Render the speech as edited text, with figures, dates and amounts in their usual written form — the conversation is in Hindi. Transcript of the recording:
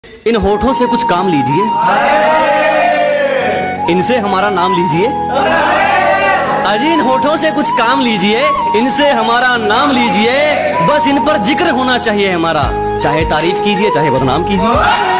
इन होठों से कुछ काम लीजिए, इनसे हमारा नाम लीजिए। अजी इन होठों से कुछ काम लीजिए, इनसे हमारा नाम लीजिए। बस इन पर जिक्र होना चाहिए हमारा, चाहे तारीफ कीजिए चाहे बदनाम कीजिए।